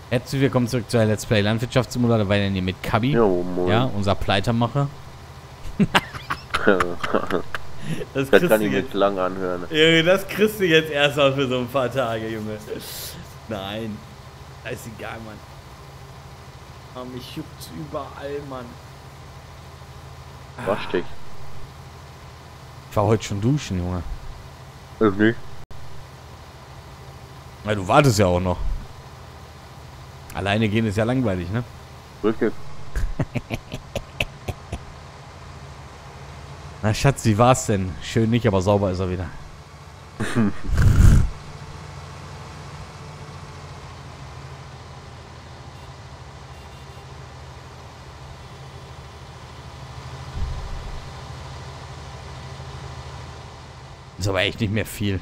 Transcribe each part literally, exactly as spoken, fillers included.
Herzlich willkommen zurück zu Let's Play Landwirtschaftssimulator, weil hier mit Kabi, Jo, moin. ja, unser Pleitermacher. das das kann ich mir jetzt lang anhören. Junge, das kriegst du jetzt erstmal für so ein paar Tage, Junge. Nein, das ist egal, Mann. Oh, mich juckt's überall, Mann. Wasch dich. Ich war heute schon duschen, Junge. Ich nicht. Ja, du wartest ja auch noch. Alleine gehen ist ja langweilig, ne? Richtig. Na Schatz, wie war's denn? Schön nicht, aber sauber ist er wieder. Ist aber echt nicht mehr viel.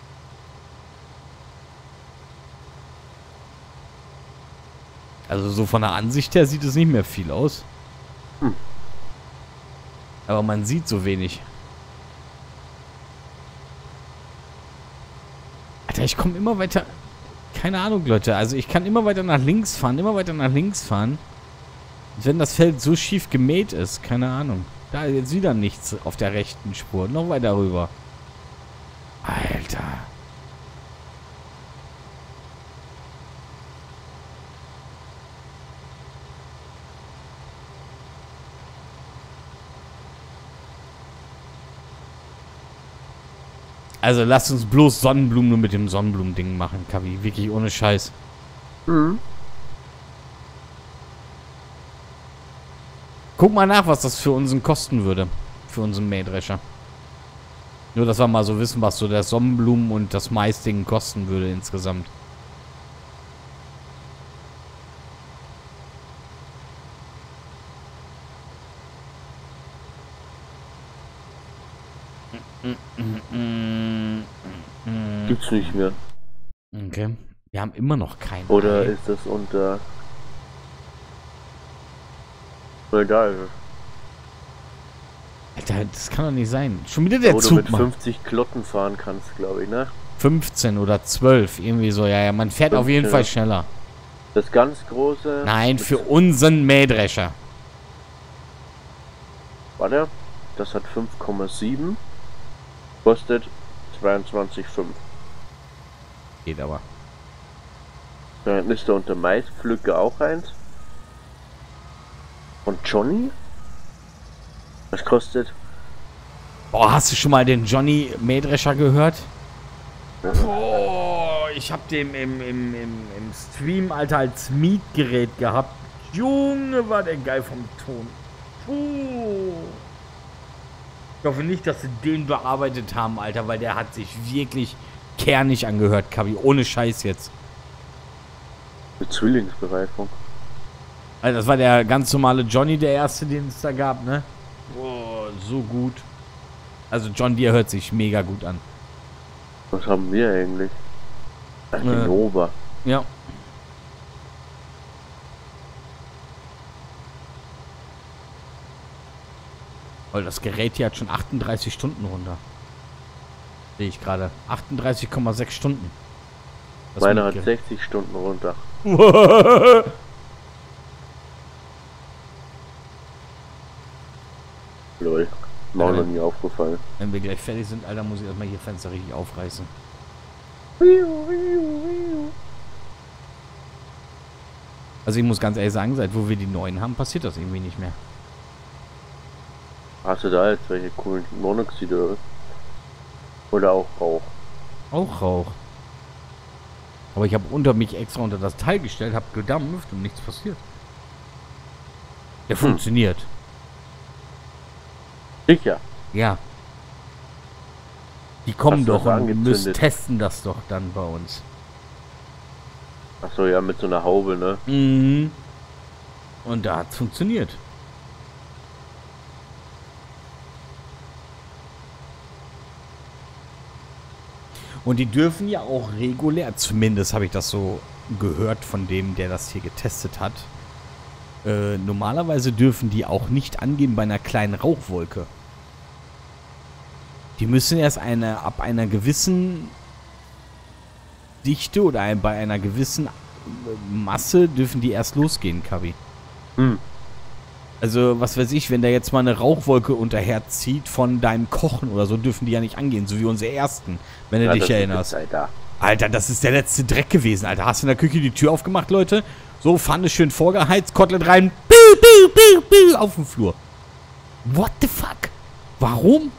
Also so von der Ansicht her sieht es nicht mehr viel aus. Hm. Aber man sieht so wenig. Alter, ich komme immer weiter... Keine Ahnung, Leute. Also ich kann immer weiter nach links fahren, immer weiter nach links fahren. Wenn das Feld so schief gemäht ist, keine Ahnung. Da ist jetzt wieder nichts auf der rechten Spur. Noch weiter rüber. Alter. Also lasst uns bloß Sonnenblumen nur mit dem Sonnenblumen-Ding machen, Kavi. Wirklich ohne Scheiß. Mhm. Guck mal nach, was das für unseren kosten würde. Für unseren Mähdrescher. Nur, dass wir mal so wissen, was so der Sonnenblumen- und das Mais-Ding kosten würde insgesamt. Gibt's nicht mehr. Okay. Wir haben immer noch keinen. Oder Ei. ist das unter... Egal. Alter, das kann doch nicht sein. Schon wieder der Wo Zug, du mit Mann. fünfzig Klotten fahren kannst, glaube ich, ne? fünfzehn oder zwölf, irgendwie so. Ja, ja, man fährt auf jeden fünfzehn. Fall schneller. Das ganz große... Nein, mit- für unseren Mähdrescher. Warte. Das hat fünf Komma sieben. Kostet zweiundzwanzig Komma fünf. Geht aber. Dann ist da unter Maispflücke auch eins. Und Johnny? Das kostet... Boah, hast du schon mal den Johnny Mähdrescher gehört? Oh, ich hab den im, im, im, im Stream, Alter, als Mietgerät gehabt. Junge, war der geil vom Ton. Oh. Ich hoffe nicht, dass sie den bearbeitet haben, Alter, weil der hat sich wirklich kernig angehört, Kabi. Ohne Scheiß jetzt. Mit Zwillingsbereifung. Also das war der ganz normale Johnny, der erste, den es da gab, ne? Oh, so gut. Also John Deere hört sich mega gut an. Was haben wir eigentlich? Ach, die Äh. Nova. Ja. Weil das Gerät hier hat schon achtunddreißig Stunden runter. Sehe ich gerade. achtunddreißig Komma sechs Stunden. Das Meiner hat Mietgerät. sechzig Stunden runter. Lol. Mir auch noch nie aufgefallen. Wenn wir gleich fertig sind, Alter, muss ich erstmal hier Fenster richtig aufreißen. Also ich muss ganz ehrlich sagen, seit wo wir die neuen haben, passiert das irgendwie nicht mehr. Hast du da jetzt welche coolen Monoxide oder was? Oder auch Rauch? Auch Rauch. Aber ich habe unter mich extra unter das Teil gestellt, habe gedampft und nichts passiert. Der Hm. funktioniert. Sicher. Ja. Die kommen Hast du doch das und müssen angezündet? testen das doch dann bei uns. Achso, ja, mit so einer Haube, ne? Mhm. Und da hat's funktioniert. Und die dürfen ja auch regulär, zumindest habe ich das so gehört von dem, der das hier getestet hat. Äh, normalerweise dürfen die auch nicht angehen bei einer kleinen Rauchwolke. Die müssen erst eine ab einer gewissen Dichte oder ein, bei einer gewissen Masse dürfen die erst losgehen, Kabi. Hm. Also, was weiß ich, wenn da jetzt mal eine Rauchwolke unterherzieht von deinem Kochen oder so, dürfen die ja nicht angehen, so wie unsere ersten, wenn du Ja, dich das ist erinnerst. Zeit da. Alter, das ist der letzte Dreck gewesen, Alter. Hast du in der Küche die Tür aufgemacht, Leute? So, Pfanne schön vorgeheizt, Kotelett rein, piu, piu, piu, piu, auf dem Flur. What the fuck? Warum?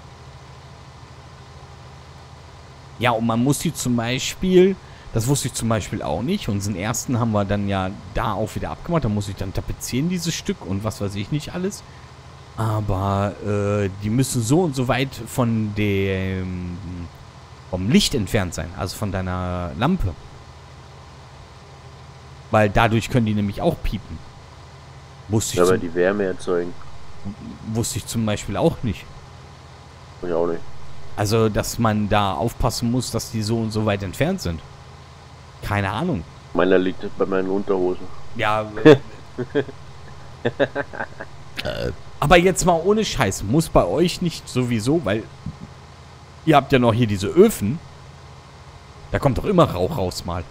Ja, und man muss die zum Beispiel, das wusste ich zum Beispiel auch nicht, unseren ersten haben wir dann ja da auch wieder abgemacht, da muss ich dann tapezieren, dieses Stück und was weiß ich nicht alles. Aber äh, die müssen so und so weit von dem, vom Licht entfernt sein, also von deiner Lampe. Weil dadurch können die nämlich auch piepen. Wusste ich, Ja, weil zum, die Wärme erzeugen. wusste ich zum Beispiel auch nicht. Ich auch nicht. Also, dass man da aufpassen muss, dass die so und so weit entfernt sind. Keine Ahnung. Meiner liegt bei meinen Unterhosen. Ja. Aber jetzt mal ohne Scheiß. Muss bei euch nicht sowieso, weil ihr habt ja noch hier diese Öfen. Da kommt doch immer Rauch raus mal.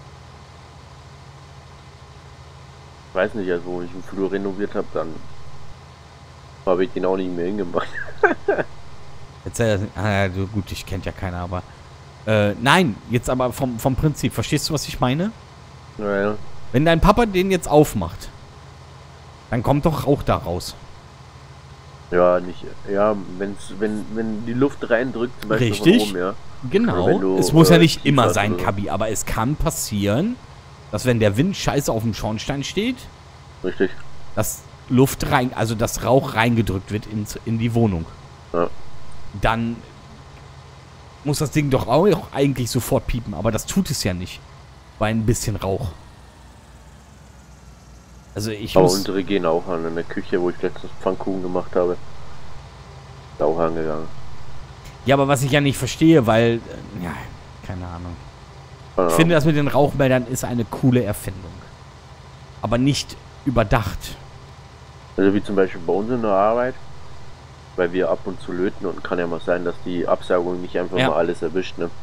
Ich weiß nicht, also wo ich ihn früher renoviert habe, dann habe ich den auch nicht mehr hingemacht. Jetzt, äh, ah, du, gut, dich kennt ja keiner, aber äh, nein, jetzt aber vom, vom Prinzip. Verstehst du, was ich meine? Naja. Wenn dein Papa den jetzt aufmacht, dann kommt doch Rauch da raus. Ja, nicht. Ja, wenn's, wenn, wenn die Luft reindrückt, zum Beispiel Richtig. von oben, ja. Genau. Oder wenn du, Es muss ja äh, nicht immer Tiefwasser sein, oder so. Kabi, aber es kann passieren, dass wenn der Wind scheiße auf dem Schornstein steht, Richtig. dass Luft rein, also dass Rauch reingedrückt wird in, in die Wohnung. Ja. Dann muss das Ding doch auch eigentlich sofort piepen, aber das tut es ja nicht. Bei ein bisschen Rauch. Also ich Aber muss... unsere gehen auch an in der Küche, wo ich letztens Pfannkuchen gemacht habe. Ist auch angegangen. Ja, aber was ich ja nicht verstehe, weil... äh, Ja, keine Ahnung. Keine Ich Ahnung. finde, das mit den Rauchmeldern ist eine coole Erfindung. Aber nicht überdacht. Also wie zum Beispiel bei uns in der Arbeit, weil wir ab und zu löten und kann ja mal sein, dass die Absaugung nicht einfach Ja. mal alles erwischt, ne?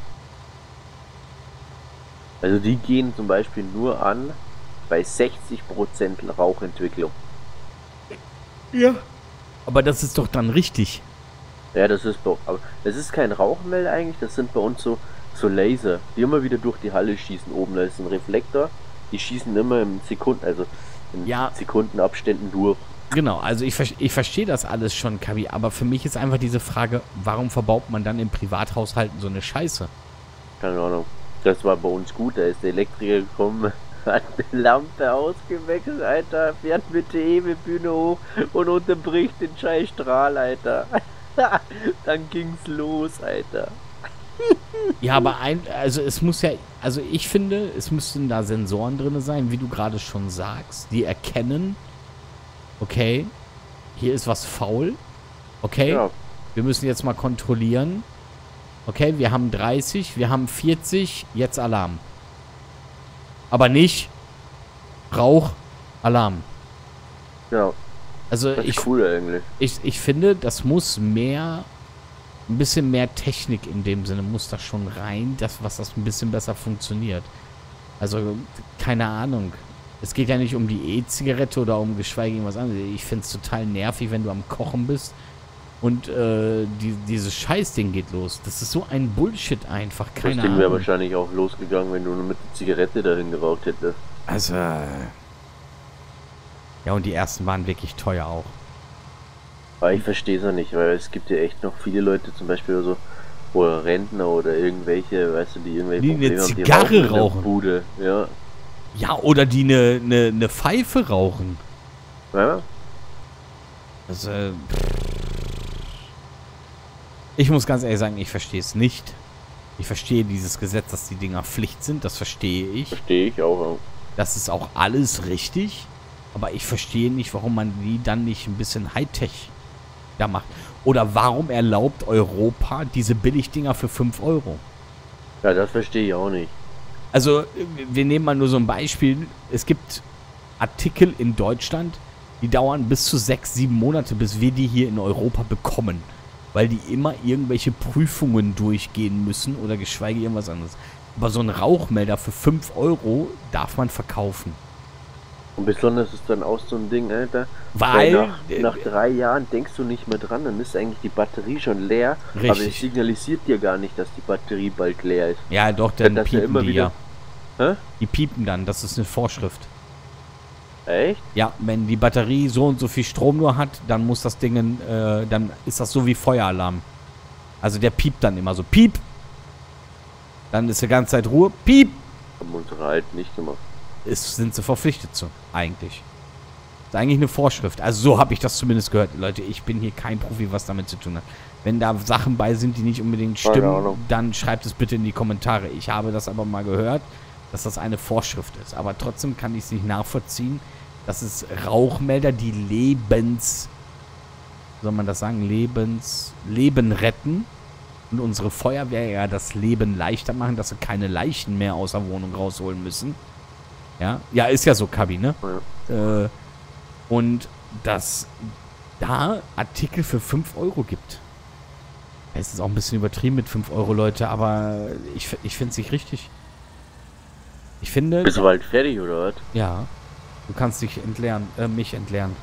Also die gehen zum Beispiel nur an bei sechzig Prozent Rauchentwicklung. Ja. Aber das ist doch dann richtig. Ja, das ist doch, aber das ist kein Rauchmelder eigentlich, das sind bei uns so, so Laser, die immer wieder durch die Halle schießen. Oben da ist ein Reflektor, die schießen immer im Sekunden, also in Ja. Sekundenabständen durch. Genau, also ich, ver- ich verstehe das alles schon, Kabi, aber für mich ist einfach diese Frage, warum verbaut man dann in Privathaushalten so eine Scheiße? Keine Ahnung. Das war bei uns gut, da ist der Elektriker gekommen, hat die Lampe ausgewechselt, Alter, fährt mit der Hebebühne hoch und unterbricht den scheiß Strahl, Alter. Dann ging's los, Alter. Ja, aber ein, also es muss ja, also ich finde, es müssten da Sensoren drin sein, wie du gerade schon sagst, die erkennen, okay, hier ist was faul, okay, Ja, wir müssen jetzt mal kontrollieren, okay, wir haben dreißig, wir haben vierzig, jetzt Alarm. Aber nicht Rauch, Alarm. ja, Also das ich, ist cool eigentlich. ich, ich finde, das muss mehr, ein bisschen mehr Technik in dem Sinne muss da schon rein, das, was das ein bisschen besser funktioniert. Also, keine Ahnung. Es geht ja nicht um die E-Zigarette oder um geschweige irgendwas anderes. Ich finde es total nervig, wenn du am Kochen bist und äh, die, dieses Scheißding geht los. Das ist so ein Bullshit einfach. Das Keine Ding wäre Ahnung. wahrscheinlich auch losgegangen, wenn du nur mit der Zigarette dahin geraucht hättest. Also, äh, ja, und die ersten waren wirklich teuer auch. Aber ich verstehe es ja nicht, weil es gibt ja echt noch viele Leute, zum Beispiel so, oder Rentner oder irgendwelche, weißt du, die irgendwelche Die eine Probleme haben, Zigarre in der rauchen. Bude. Ja. Ja, oder die eine ne, ne Pfeife rauchen. Ja, Das, äh, ich muss ganz ehrlich sagen, ich verstehe es nicht. Ich verstehe dieses Gesetz, dass die Dinger Pflicht sind, das verstehe ich. verstehe ich auch. Das ist auch alles richtig. Aber ich verstehe nicht, warum man die dann nicht ein bisschen Hightech da macht. Oder warum erlaubt Europa diese Billigdinger für fünf Euro? Ja, das verstehe ich auch nicht. Also, wir nehmen mal nur so ein Beispiel. Es gibt Artikel in Deutschland, die dauern bis zu sechs, sieben Monate, bis wir die hier in Europa bekommen. Weil die immer irgendwelche Prüfungen durchgehen müssen oder geschweige irgendwas anderes. Aber so ein Rauchmelder für fünf Euro darf man verkaufen. Und besonders ist dann auch so ein Ding, Alter. Weil... nach, nach drei Jahren denkst du nicht mehr dran, dann ist eigentlich die Batterie schon leer. Richtig. Aber es signalisiert dir gar nicht, dass die Batterie bald leer ist. Ja, doch, dann Das ja piepen immer die wieder- ja. Hä? Die piepen dann, das ist eine Vorschrift. Echt? Ja, wenn die Batterie so und so viel Strom nur hat, dann muss das Ding, äh, dann ist das so wie Feueralarm. Also der piept dann immer so, piep. Dann ist die ganze Zeit Ruhe, piep. Haben unsere halt nicht gemacht. Ist, sind sie verpflichtet zu, eigentlich. Das ist eigentlich eine Vorschrift. Also so habe ich das zumindest gehört. Leute, ich bin hier kein Profi, was damit zu tun hat. Wenn da Sachen bei sind, die nicht unbedingt Keine stimmen, Ahnung. dann schreibt es bitte in die Kommentare. Ich habe das aber mal gehört, dass das eine Vorschrift ist. Aber trotzdem kann ich es nicht nachvollziehen, dass es Rauchmelder, die Lebens, soll man das sagen, Lebens, Leben retten und unsere Feuerwehr ja das Leben leichter machen, dass sie keine Leichen mehr aus der Wohnung rausholen müssen. Ja, ja, ist ja so, Kabi, ne? Ja. Äh, und dass da Artikel für fünf Euro gibt. Es ist auch ein bisschen übertrieben mit fünf Euro, Leute, aber ich, ich finde es nicht richtig. Ich finde... Bist du bald fertig, oder was? Ja, du kannst dich entleeren, äh, mich entleeren.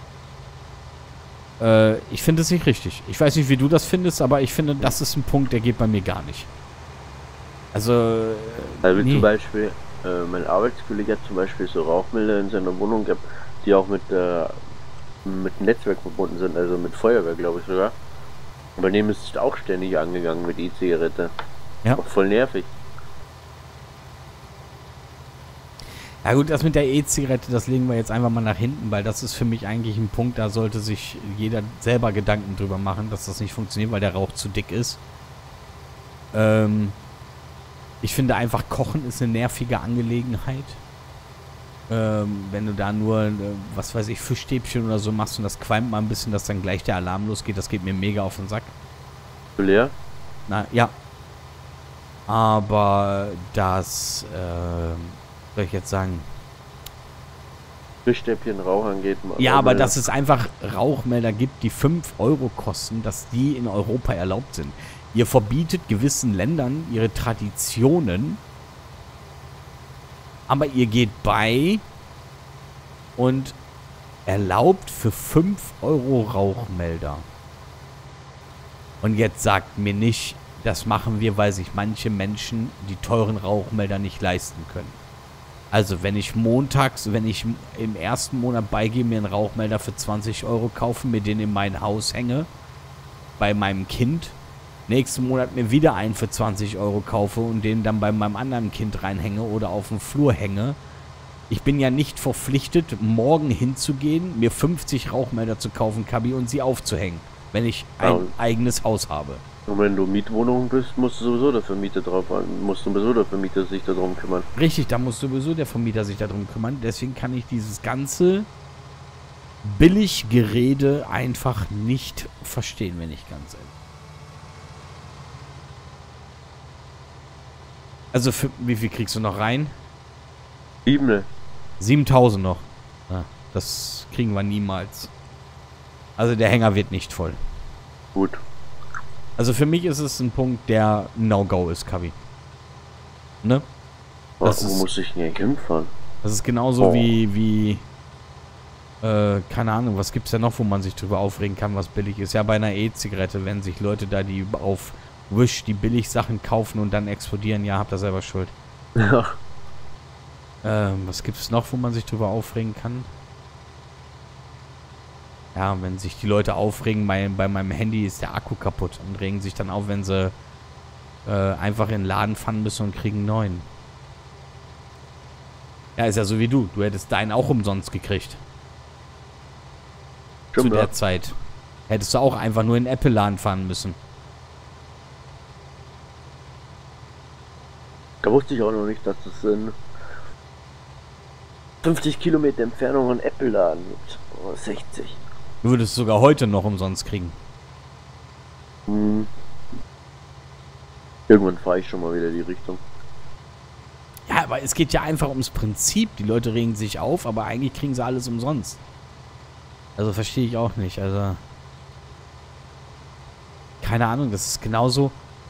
Äh, ich finde es nicht richtig. Ich weiß nicht, wie du das findest, aber ich finde, das ist ein Punkt, der geht bei mir gar nicht. Also, äh, Also nee. zum Beispiel, äh, mein Arbeitskollege hat zum Beispiel so Rauchmelder in seiner Wohnung gehabt, die auch mit, äh, mit Netzwerk verbunden sind, also mit Feuerwehr, glaube ich sogar. Und bei dem ist es auch ständig angegangen mit E-Zigarette. Ja. Auch voll nervig. Ja gut, das mit der E-Zigarette, das legen wir jetzt einfach mal nach hinten, weil das ist für mich eigentlich ein Punkt, da sollte sich jeder selber Gedanken drüber machen, dass das nicht funktioniert, weil der Rauch zu dick ist. Ähm, ich finde einfach, Kochen ist eine nervige Angelegenheit. Ähm, wenn du da nur, äh, was weiß ich, Fischstäbchen oder so machst und das qualmt mal ein bisschen, dass dann gleich der Alarm losgeht, das geht mir mega auf den Sack. Du leer? Na, ja. Aber das, ähm, soll ich jetzt sagen? Fischstäbchen, Rauch angeht. Ja, aber dass es einfach Rauchmelder gibt, die fünf Euro kosten, dass die in Europa erlaubt sind. Ihr verbietet gewissen Ländern ihre Traditionen, aber ihr geht bei und erlaubt für fünf Euro Rauchmelder. Und jetzt sagt mir nicht, das machen wir, weil sich manche Menschen die teuren Rauchmelder nicht leisten können. Also wenn ich montags, wenn ich im ersten Monat beigehe, mir einen Rauchmelder für zwanzig Euro kaufe, mir den in mein Haus hänge, bei meinem Kind, nächsten Monat mir wieder einen für zwanzig Euro kaufe und den dann bei meinem anderen Kind reinhänge oder auf dem Flur hänge. Ich bin ja nicht verpflichtet, morgen hinzugehen, mir fünfzig Rauchmelder zu kaufen, Kabi, und sie aufzuhängen, wenn ich ein Ja. eigenes Haus habe. Und wenn du Mietwohnung bist, musst du sowieso der Vermieter drauf an, musst du sowieso der Vermieter sich darum kümmern. Richtig, da muss sowieso der Vermieter sich darum kümmern. Deswegen kann ich dieses ganze Billiggerede einfach nicht verstehen, wenn ich ganz ehrlich. Also, für, wie viel kriegst du noch rein? Siebene. siebentausend noch. Ja, das kriegen wir niemals. Also, der Hänger wird nicht voll. Gut. Also, für mich ist es ein Punkt, der No-Go ist, Kabi. Ne? Das Wo ist- muss ich denn eigentlich hinfahren? Das ist genauso Oh. wie, wie, äh, keine Ahnung, was gibt's da noch, wo man sich drüber aufregen kann, was billig ist. Ja, bei einer E-Zigarette, wenn sich Leute da, die auf Wish die Billigsachen kaufen und dann explodieren, ja, habt ihr selber Schuld. Ja. Ähm, was gibt's noch, wo man sich drüber aufregen kann? Ja, wenn sich die Leute aufregen, bei, bei meinem Handy ist der Akku kaputt und regen sich dann auf, wenn sie äh, einfach in den Laden fahren müssen und kriegen einen neuen. Ja, ist ja so wie du. Du hättest deinen auch umsonst gekriegt. Zu Stimmt, der ja. Zeit. Hättest du auch einfach nur in den Apple-Laden fahren müssen. Da wusste ich auch noch nicht, dass es in fünfzig Kilometer Entfernung einen Apple-Laden gibt. Oder sechzig. Du würdest es sogar heute noch umsonst kriegen. Hm. Irgendwann fahre ich schon mal wieder die Richtung. Ja, aber es geht ja einfach ums Prinzip. Die Leute regen sich auf, aber eigentlich kriegen sie alles umsonst. Also verstehe ich auch nicht. Also keine Ahnung, das ist genauso.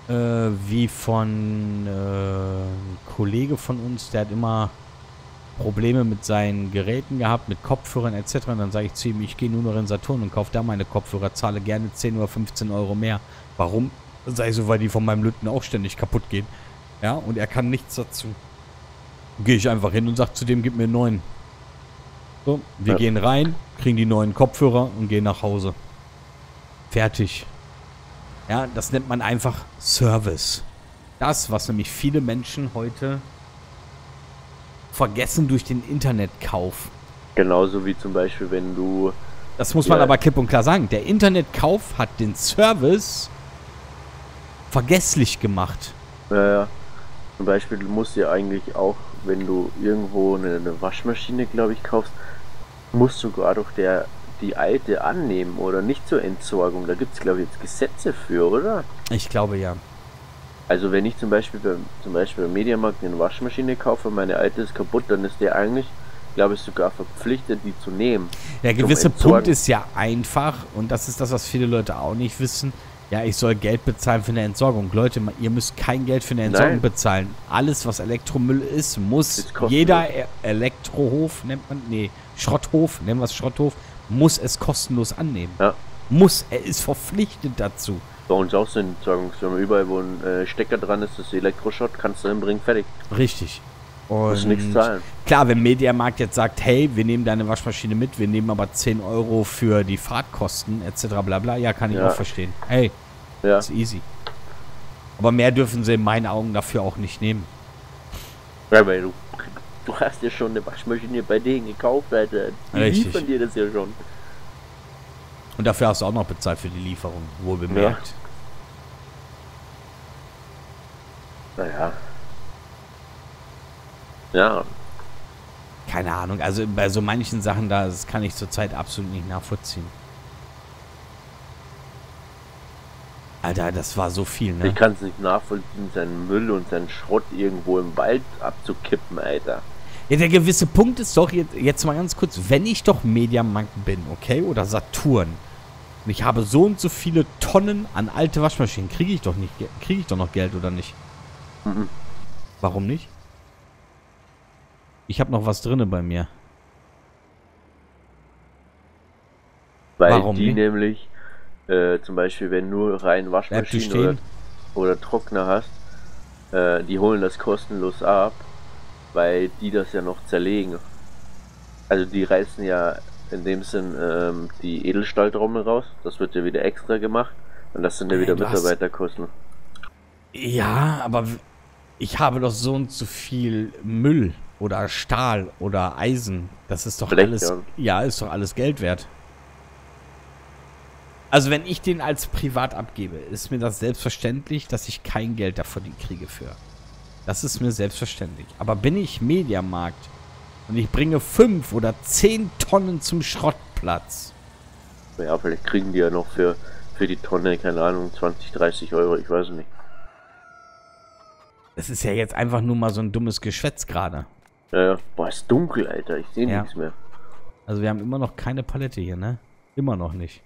äh, wie von äh, einem Kollege von uns, der hat immer Probleme mit seinen Geräten gehabt, mit Kopfhörern et cetera. Und dann sage ich zu ihm, ich gehe nur noch in Saturn und kaufe da meine Kopfhörer, zahle gerne zehn oder fünfzehn Euro mehr. Warum? Sei so, weil die von meinem Lütten auch ständig kaputt gehen. Ja, und er kann nichts dazu. Gehe ich einfach hin und sage zu dem, gib mir einen neuen. So, wir ja. gehen rein, kriegen die neuen Kopfhörer und gehen nach Hause. Fertig. Ja, das nennt man einfach Service. Das, was nämlich viele Menschen heute vergessen durch den Internetkauf. Genauso wie zum Beispiel, wenn du... Das muss man ja. aber klipp und klar sagen. Der Internetkauf hat den Service vergesslich gemacht. Ja, ja. Zum Beispiel, du musst ja eigentlich auch, wenn du irgendwo eine, eine Waschmaschine, glaube ich, kaufst, musst du sogar doch der, die alte annehmen oder nicht zur Entsorgung. Da gibt es, glaube ich, jetzt Gesetze für, oder? Ich glaube, ja. Also wenn ich zum Beispiel beim, zum Beispiel beim Mediamarkt eine Waschmaschine kaufe und meine alte ist kaputt, dann ist der eigentlich, glaube ich, sogar verpflichtet, die zu nehmen. Der gewisse Punkt ist ja einfach, und das ist das, was viele Leute auch nicht wissen, ja, ich soll Geld bezahlen für eine Entsorgung. Leute, ihr müsst kein Geld für eine Entsorgung Nein. bezahlen. Alles, was Elektromüll ist, muss ist jeder Elektrohof, nennt man, nee, Schrotthof, nennen wir es Schrotthof, muss es kostenlos annehmen. Ja. Muss, er ist verpflichtet dazu. Bei uns auch so eine Entsorgungsfirma. Überall, wo ein äh, Stecker dran ist, das Elektroschrott, kannst du hinbringen, fertig. Richtig. Und musst nichts zahlen. Klar, wenn Mediamarkt jetzt sagt, hey, wir nehmen deine Waschmaschine mit, wir nehmen aber zehn Euro für die Fahrtkosten, et cetera bla bla, ja, kann ich ja. auch verstehen. Hey, ja. ist easy. Aber mehr dürfen sie in meinen Augen dafür auch nicht nehmen. Ja, weil du, du hast ja schon eine Waschmaschine bei denen gekauft, Alter. Die Richtig. liefern dir das ja schon. Und dafür hast du auch noch bezahlt für die Lieferung, wohl bemerkt. Ja. Naja. Ja. Keine Ahnung, also bei so manchen Sachen, da das kann ich zurzeit absolut nicht nachvollziehen. Alter, das war so viel, ne? Ich kann es nicht nachvollziehen, seinen Müll und seinen Schrott irgendwo im Wald abzukippen, Alter. Ja, der gewisse Punkt ist doch, jetzt, jetzt mal ganz kurz, wenn ich doch Mediamarkt bin, okay, oder Saturn, und ich habe so und so viele Tonnen an alte Waschmaschinen, kriege ich doch nicht, kriege ich doch noch Geld, oder nicht? Mhm. Warum nicht? Ich habe noch was drinne bei mir. Weil Warum die nicht? nämlich, äh, zum Beispiel, wenn du rein Waschmaschinen oder, oder Trockner hast, äh, die holen das kostenlos ab, weil die das ja noch zerlegen. Also die reißen ja in dem Sinn ähm, die Edelstahltrommel raus, das wird ja wieder extra gemacht und das sind ja wieder hey, Mitarbeiterkosten. Ja, aber ich habe doch so und so viel Müll oder Stahl oder Eisen. Das ist doch Blech, alles. Ja. ja, ist doch alles Geld wert. Also wenn ich den als privat abgebe, ist mir das selbstverständlich, dass ich kein Geld davon kriege für. Das ist mir selbstverständlich. Aber bin ich Mediamarkt und ich bringe fünf oder zehn Tonnen zum Schrottplatz. Ja, vielleicht kriegen die ja noch für, für die Tonne, keine Ahnung, zwanzig, dreißig Euro, ich weiß nicht. Das ist ja jetzt einfach nur mal so ein dummes Geschwätz gerade. Ja, ja. Boah, ist dunkel, Alter. Ich sehe ja. nichts mehr. Also wir haben immer noch keine Palette hier, ne? Immer noch nicht.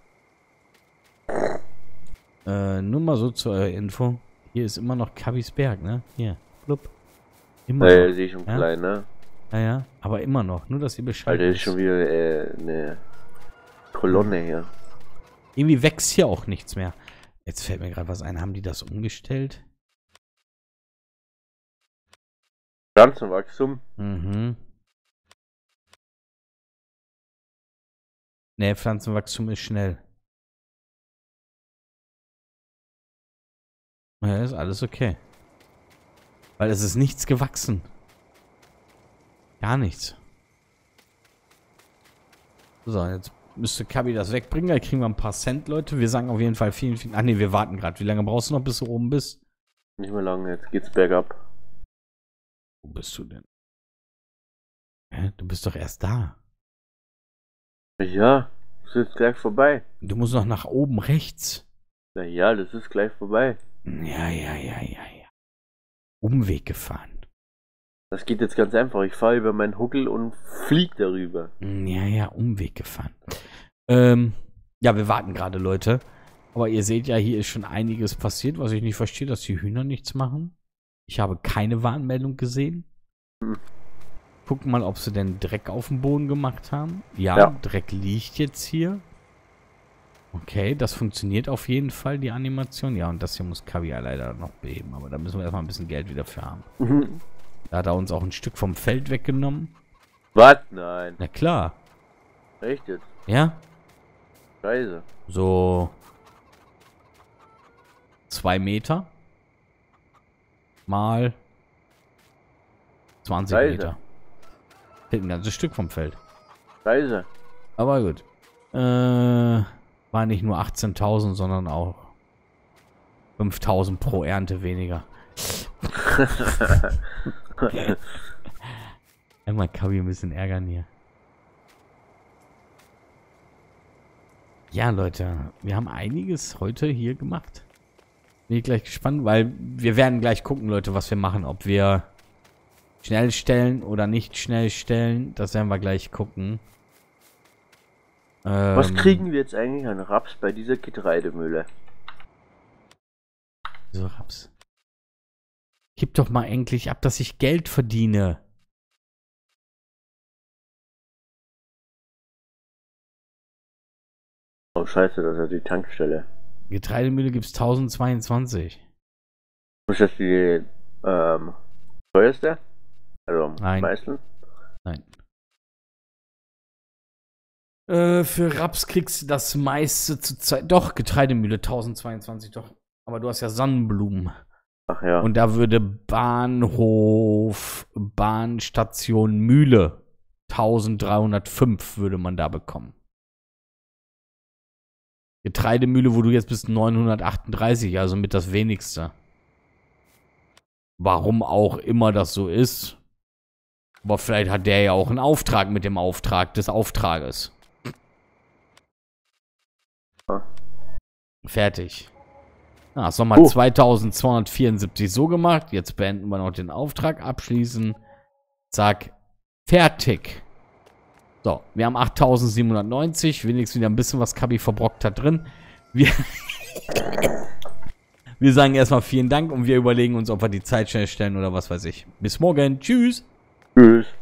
Äh, nur mal so zur Info. Hier ist immer noch Kabbisberg, ne? Hier, blub. Immer ja, noch. Ja, sehe ich schon ja? klein, ne? Ja, ja, aber immer noch. Nur, dass ihr Bescheid Alter, ist schon wieder äh, eine Kolonne hm. hier. Irgendwie wächst hier auch nichts mehr. Jetzt fällt mir gerade was ein. Haben die das umgestellt? Pflanzenwachstum? Mhm. Ne, Pflanzenwachstum ist schnell. Ja, ist alles okay. Weil es ist nichts gewachsen. Gar nichts. So, jetzt müsste Kabi das wegbringen. Da kriegen wir ein paar Cent, Leute. Wir sagen auf jeden Fall vielen, vielen... Ach ne, wir warten gerade. Wie lange brauchst du noch, bis du oben bist? Nicht mehr lange, jetzt geht's bergab. Wo bist du denn? Hä? Du bist doch erst da. Ja, das ist gleich vorbei. Du musst noch nach oben rechts. Na ja, das ist gleich vorbei. Ja, ja, ja, ja, ja. Umweg gefahren. Das geht jetzt ganz einfach. Ich fahre über meinen Huckel und flieg darüber. Ja, ja, Umweg gefahren. Ähm, ja, wir warten gerade, Leute. Aber ihr seht ja, hier ist schon einiges passiert, was ich nicht verstehe, dass die Hühner nichts machen. Ich habe keine Warnmeldung gesehen. Hm. Guck mal, ob sie denn Dreck auf dem Boden gemacht haben. Ja, Ja. Dreck liegt jetzt hier. Okay, das funktioniert auf jeden Fall, die Animation. Ja, und das hier muss Kaviar leider noch beheben. Aber da müssen wir erstmal ein bisschen Geld wieder für haben. Mhm. Da hat er uns auch ein Stück vom Feld weggenommen. Was? Nein. Na klar. Echt jetzt? Ja, Scheiße. so zwei Meter mal zwanzig Scheiße. Meter. Fehlt ein ganzes Stück vom Feld. Scheiße. Aber gut. Äh, war nicht nur achtzehntausend, sondern auch fünftausend pro Ernte weniger. Einmal Kabi ein bisschen ärgern hier. Ja, Leute, wir haben einiges heute hier gemacht. Bin ich gleich gespannt, weil wir werden gleich gucken, Leute, was wir machen. Ob wir schnell stellen oder nicht schnell stellen, das werden wir gleich gucken. Ähm, Was kriegen wir jetzt eigentlich an Raps bei dieser Getreidemühle? So, Raps. Gib doch mal endlich ab, dass ich Geld verdiene. Oh scheiße, das ist ja die Tankstelle. Getreidemühle gibt's tausendzweiundzwanzig. Ist das die ähm, teuerste? Also am Nein. meisten? Nein. Äh, für Raps kriegst du das meiste zur Zeit. Doch, Getreidemühle tausendzweiundzwanzig, doch. Aber du hast ja Sonnenblumen. Ach ja. Und da würde Bahnhof, Bahnstation Mühle eintausenddreihundertfünf würde man da bekommen. Getreidemühle, wo du jetzt bist, neunhundertachtunddreißig, also mit das wenigste. Warum auch immer das so ist. Aber vielleicht hat der ja auch einen Auftrag mit dem Auftrag des Auftrages. Ja. Fertig. Ah, hast nochmal Oh. zweitausendzweihundertvierundsiebzig so gemacht. Jetzt beenden wir noch den Auftrag. Abschließen. Zack. Fertig. So, wir haben achttausendsiebenhundertneunzig. Wenigstens wieder ein bisschen was Kabi verbrockt hat drin. Wir, wir sagen erstmal vielen Dank und wir überlegen uns, ob wir die Zeit schnell stellen oder was weiß ich. Bis morgen. Tschüss. Tschüss.